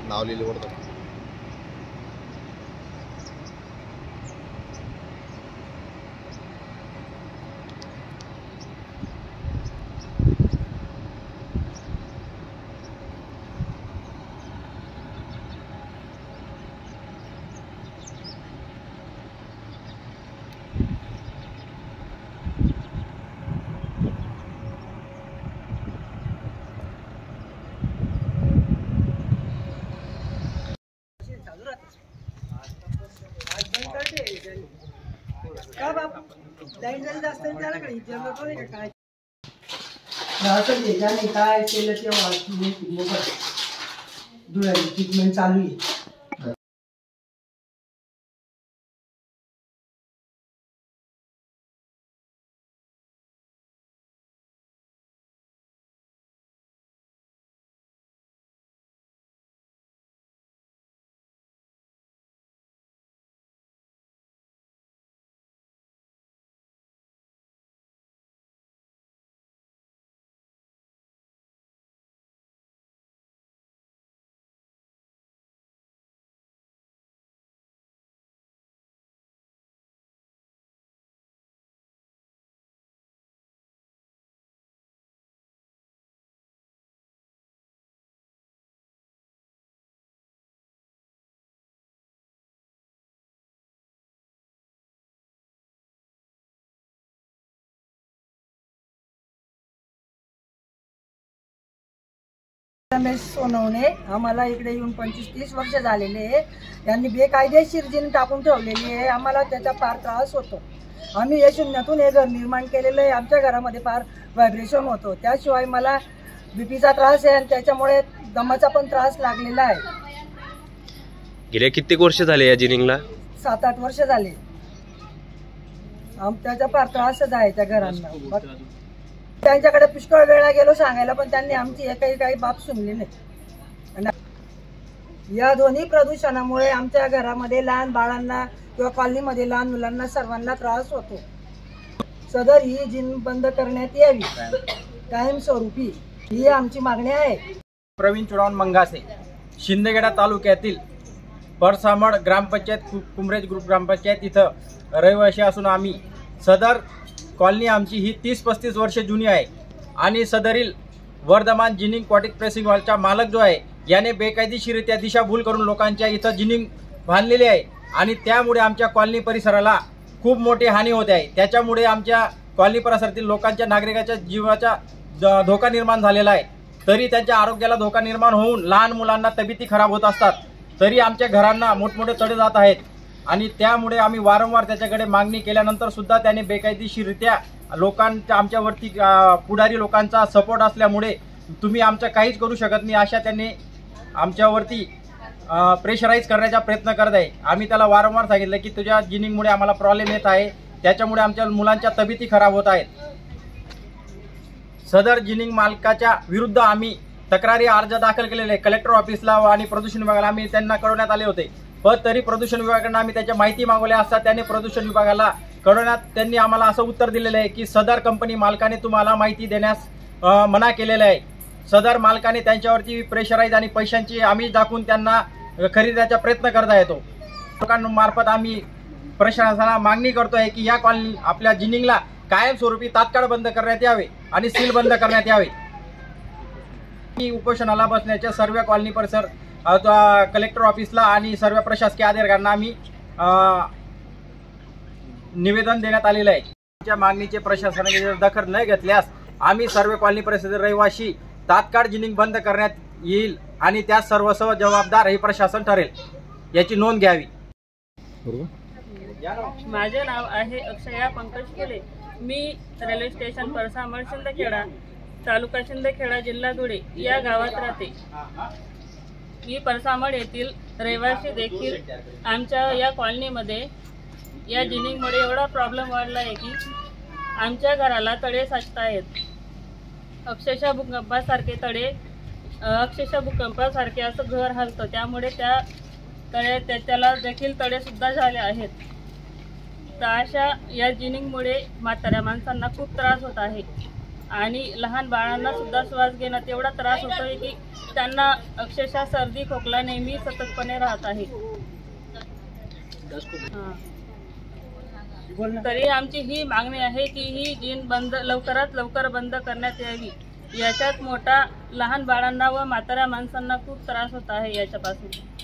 नाव लिहिलं पडतं. काय केलं तेव्हा ट्रीटमेंट चालू आहे. रमेश सोनवणे आम्हाला इकडे येऊन 25-30 वर्ष झालेले आहे. यांनी बेकायदेशीर जिन टाकून ठेवलेली आहे. आम्हाला त्याचा फार त्रास होतो. आम्ही या शून्यातून हे घर निर्माण केलेलं आहे. आमच्या घरामध्ये फार व्हायब्रेशन होतो. त्याशिवाय मला बीपीचा त्रास आहे आणि त्याच्यामुळे दमाचा पण त्रास लागलेला आहे. गेल्या किती वर्ष झाले या जिनिंगला? 7-8 वर्ष झाले. त्याचा फार त्रासच आहे त्या घरांना. त्यांच्याकडे पुष्कळ वेळा गेलो सांगायला, पण त्यांनी आमची काही बाब सुनली नाही. या दोन्ही प्रदूषणामुळे आमच्या घरामध्ये लहान बाळांना किंवा कॉलनीमध्ये लहान मुलांना सर्वांना त्रास होतो. सदर ही जिन बंद करण्यात यावी कायमस्वरूपी, ही आमची मागणी आहे. प्रवीण चुडावन मंगासे, शिंदखेडा तालुक्यातील परसामड ग्रामपंचायत, कुमरेज ग्रुप ग्रामपंचायत इथं रहिवासी असून आम्ही सदर कॉलनी आमची ही 30-35 वर्ष जुनी आहे आणि सदरील वर्धमान जिनिंग क्वाटिक प्रेसिंग हॉलचा मालक जो आहे याने बेकायदेशीरित्या दिशाभूल करून लोकांच्या इथं जिनिंग बांधलेली आहे आणि त्यामुळे आमच्या कॉलनी परिसराला खूप मोठी हानी होते आहे. त्याच्यामुळे आमच्या कॉलनी परिसरातील लोकांच्या नागरिकाच्या जीवाचा धोका निर्माण झालेला आहे. तरी त्यांच्या आरोग्याला धोका निर्माण होऊन लहान मुलांना तब्येती खराब होत असतात. तरी आमच्या घरांना मोठमोठे तडे जात आहेत आणि त्यामुळे आम्ही वारंवार त्याच्याकडे मागणी केल्यानंतर सुद्धा त्याने बेकायदेशीरित्या लोकांच्या आमच्यावरती पुढारी लोकांचा सपोर्ट असल्यामुळे तुम्ही आमचं काहीच करू शकत नाही अशा त्यांनी आमच्यावरती प्रेशराईज करण्याचा प्रयत्न करत आहे. आम्ही त्याला वारंवार सांगितलं की तुझ्या जिनिंगमुळे आम्हाला प्रॉब्लेम येत आहे, त्याच्यामुळे आमच्या मुलांच्या तब्येती खराब होत आहेत. सदर जिनिंग मालकाच्या विरुद्ध आम्ही तक्रारी अर्ज दाखल केलेले आहे. कलेक्टर ऑफिसला आणि प्रदूषण विभागाला आम्ही त्यांना कळवण्यात आले होते, पण तरी प्रदूषण विभागाकडून आम्ही त्याच्या माहिती मागवल्या असता त्याने प्रदूषण विभागाला कळवण्यात त्यांनी आम्हाला असं उत्तर दिलेलं आहे की सदर कंपनी मालकाने तुम्हाला माहिती देण्यास मना केलेलं आहे. सदर मालकाने त्यांच्यावरती प्रेशराईज आणि पैशांची आम्ही दाखवून त्यांना खरेदीचा प्रयत्न करता येतो. लोकांमार्फत आम्ही प्रशासनाला मागणी करतोय की या कॉलनी आपल्या जिनिंगला कायमस्वरूपी तात्काळ बंद करण्यात यावे आणि सील बंद करण्यात यावे. उपोषणाला बसण्याच्या सर्व कॉलनी परिसर कलेक्टर ऑफिसला आणि सर्व प्रशासकीय अधिकाऱ्यांना आम्ही निवेदन देण्यात आलेलं आहे. आमच्या मागणीचे प्रशासनाने दखल न घेतल्यास आम्ही सर्व कॉलनी परिसरातील रहिवासी तात्काळ जिनिंग बंद करण्यात येईल आणि त्यास सर्वस्व जबाबदार हे प्रशासन ठरेल, याची नोंद घ्यावी. माझे नाव आहे अक्षया पंकज केले. मी रेल्वे स्टेशन परसामड शिंदखेडा, तालुका शिंदखेडा, जिल्हा धुळे या गावात राहते. मी परसामड येथील रहिवासी देखील. आमच्या या कॉलनीमध्ये या जिनिंगमुळे एवढा प्रॉब्लेम वाढला आहे की आमच्या घराला तडे साचत आहेत. अक्षरशः भूकंपासारखे तडे, अक्षरशः भूकंपासारखे असं घर हलतं. त्यामुळे त्याला देखील तडेसुद्धा झाले आहेत. तर अशा या जिनिंगमुळे म्हाताऱ्या माणसांना खूप त्रास होत आहे. आणि लहान बाळांना सुद्धा श्वास घेण्यात एवढा त्रास होतोय की त्यांना अक्षरशः सर्दी खोकला नेहमी सततपणे राहत आहे. हां. तरी आमची ही मागणी आहे की ही जीन बंद लवकरात लवकर बंद करण्यात यावी. याच्यात मोठा लहान बाळांना व म्हाताऱ्या माणसांना खूप त्रास होत आहे याच्यापासून.